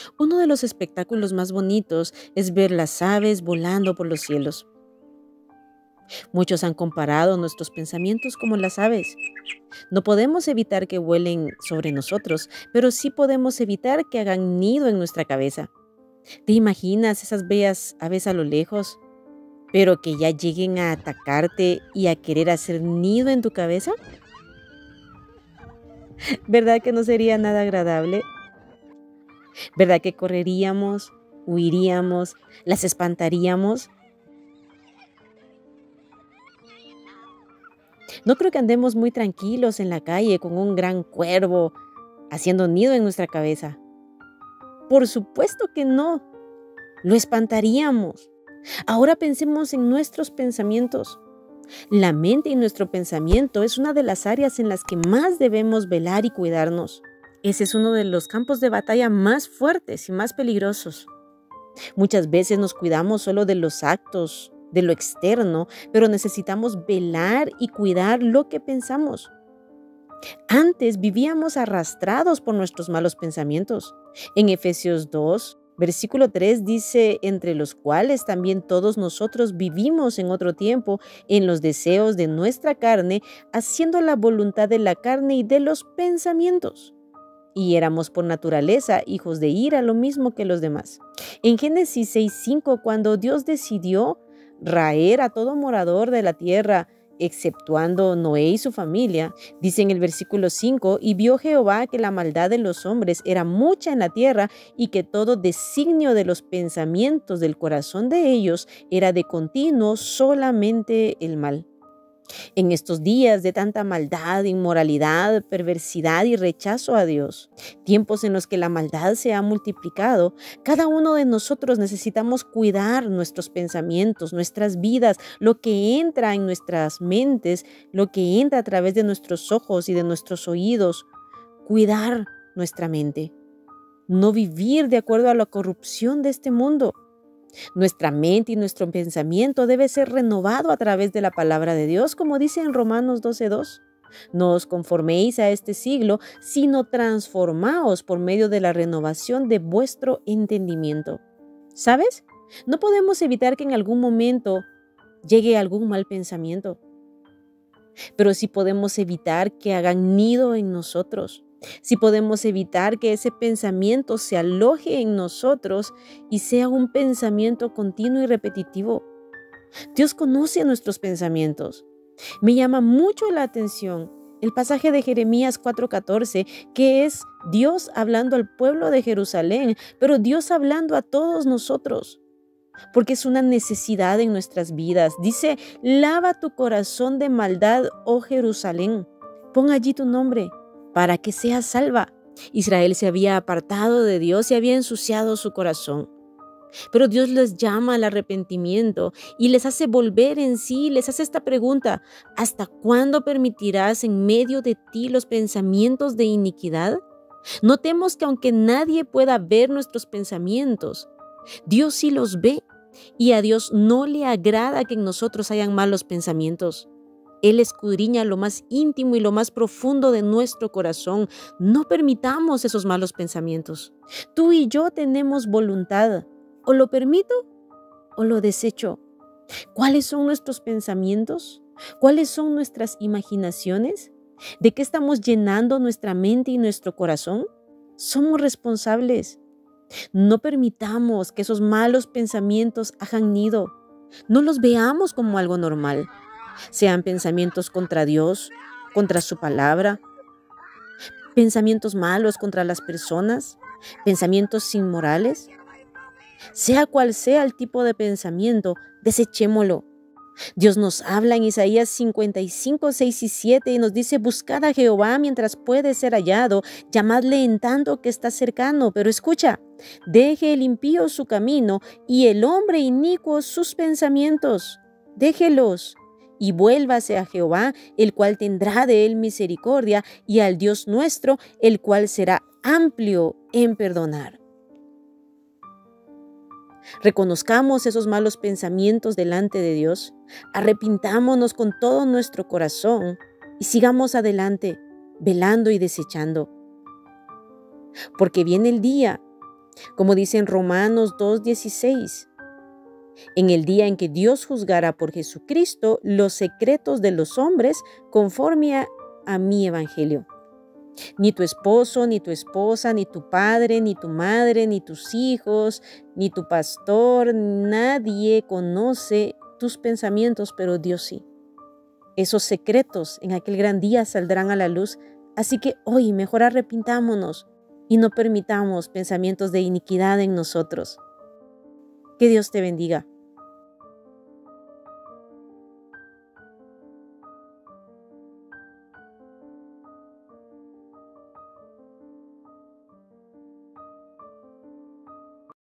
Uno de los espectáculos más bonitos es ver las aves volando por los cielos. Muchos han comparado nuestros pensamientos como las aves. No podemos evitar que vuelen sobre nosotros, pero sí podemos evitar que hagan nido en nuestra cabeza. ¿Te imaginas esas bellas aves a lo lejos, pero que ya lleguen a atacarte y a querer hacer nido en tu cabeza? ¿Verdad que no sería nada agradable? ¿Verdad que correríamos, huiríamos, las espantaríamos? No creo que andemos muy tranquilos en la calle con un gran cuervo haciendo nido en nuestra cabeza. Por supuesto que no, lo espantaríamos. Ahora pensemos en nuestros pensamientos. La mente y nuestro pensamiento es una de las áreas en las que más debemos velar y cuidarnos. Ese es uno de los campos de batalla más fuertes y más peligrosos. Muchas veces nos cuidamos solo de los actos, de lo externo, pero necesitamos velar y cuidar lo que pensamos. Antes vivíamos arrastrados por nuestros malos pensamientos. En Efesios 2, versículo 3 dice, entre los cuales también todos nosotros vivimos en otro tiempo en los deseos de nuestra carne, haciendo la voluntad de la carne y de los pensamientos. Y éramos por naturaleza hijos de ira, lo mismo que los demás. En Génesis 6:5, cuando Dios decidió raer a todo morador de la tierra, exceptuando Noé y su familia, dice en el versículo 5, y vio Jehová que la maldad de los hombres era mucha en la tierra y que todo designio de los pensamientos del corazón de ellos era de continuo solamente el mal. En estos días de tanta maldad, inmoralidad, perversidad y rechazo a Dios, tiempos en los que la maldad se ha multiplicado, cada uno de nosotros necesitamos cuidar nuestros pensamientos, nuestras vidas, lo que entra en nuestras mentes, lo que entra a través de nuestros ojos y de nuestros oídos, cuidar nuestra mente, no vivir de acuerdo a la corrupción de este mundo. Nuestra mente y nuestro pensamiento debe ser renovado a través de la palabra de Dios, como dice en Romanos 12:2. No os conforméis a este siglo, sino transformaos por medio de la renovación de vuestro entendimiento. ¿Sabes? No podemos evitar que en algún momento llegue algún mal pensamiento, pero sí podemos evitar que hagan nido en nosotros. Si podemos evitar que ese pensamiento se aloje en nosotros y sea un pensamiento continuo y repetitivo. Dios conoce nuestros pensamientos. Me llama mucho la atención el pasaje de Jeremías 4:14, que es Dios hablando al pueblo de Jerusalén, pero Dios hablando a todos nosotros, porque es una necesidad en nuestras vidas. Dice, lava tu corazón de maldad, oh Jerusalén. Pon allí tu nombre, para que seas salva. Israel se había apartado de Dios y había ensuciado su corazón. Pero Dios les llama al arrepentimiento y les hace volver en sí, les hace esta pregunta: ¿hasta cuándo permitirás en medio de ti los pensamientos de iniquidad? Notemos que aunque nadie pueda ver nuestros pensamientos, Dios sí los ve, y a Dios no le agrada que en nosotros hayan malos pensamientos. Él escudriña lo más íntimo y lo más profundo de nuestro corazón. No permitamos esos malos pensamientos. Tú y yo tenemos voluntad. O lo permito o lo desecho. ¿Cuáles son nuestros pensamientos? ¿Cuáles son nuestras imaginaciones? ¿De qué estamos llenando nuestra mente y nuestro corazón? Somos responsables. No permitamos que esos malos pensamientos hagan nido. No los veamos como algo normal. Sean pensamientos contra Dios, contra su palabra, pensamientos malos contra las personas, pensamientos inmorales. Sea cual sea el tipo de pensamiento, desechémoslo. Dios nos habla en Isaías 55, 6 y 7 y nos dice: buscad a Jehová mientras puede ser hallado, llamadle en tanto que está cercano. Pero escucha, deje el impío su camino y el hombre inicuo sus pensamientos. Déjelos y vuélvase a Jehová, el cual tendrá de él misericordia, y al Dios nuestro, el cual será amplio en perdonar. Reconozcamos esos malos pensamientos delante de Dios, arrepintámonos con todo nuestro corazón y sigamos adelante, velando y desechando. Porque viene el día Como dice en Romanos 2:16, en el día en que Dios juzgará por Jesucristo los secretos de los hombres conforme a mi evangelio. Ni tu esposo, ni tu esposa, ni tu padre, ni tu madre, ni tus hijos, ni tu pastor, nadie conoce tus pensamientos, pero Dios sí. Esos secretos en aquel gran día saldrán a la luz, así que hoy mejor arrepintámonos y no permitamos pensamientos de iniquidad en nosotros. Que Dios te bendiga.